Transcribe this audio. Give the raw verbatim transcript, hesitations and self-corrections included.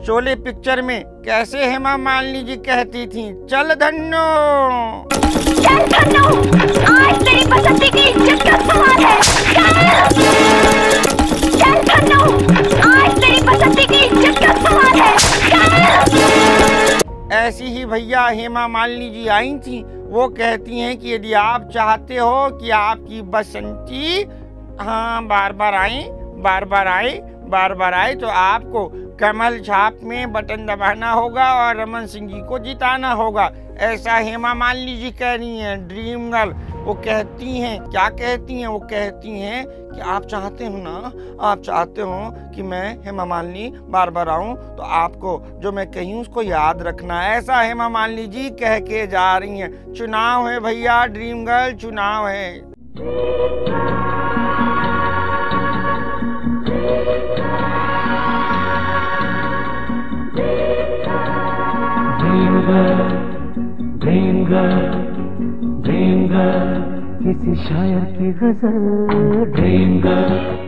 Sholay picture में कैसे हेमा मालिनी जी कहती थी, चल धन्नो चल धन्नो, आज तेरी बसंती की इज्जत का सवाल है। चल चल धन्नो, आज तेरी बसंती की इज्जत का सवाल है। चल। ऐसी ही भैया हेमा मालिनी जी आई थी। वो कहती हैं कि यदि आप चाहते हो कि आपकी बसंती हाँ बार बार आए बार बार आए बार बार आए तो आपको कमल छाप में बटन दबाना होगा और रमन सिंह जी को जिताना होगा। ऐसा हेमा मालिनी जी कह रही हैं, ड्रीम गर्ल। वो कहती हैं, क्या कहती हैं? वो कहती हैं कि आप चाहते हो ना, आप चाहते हो कि मैं हेमा मालिनी बार बार आऊं तो आपको जो मैं कही उसको याद रखना। ऐसा हेमा मालिनी जी कह के जा रही हैं। चुनाव है भैया, ड्रीम गर्ल, चुनाव है। Dream girl, dream girl, dream girl, किसी शायर की गजल। Dream girl.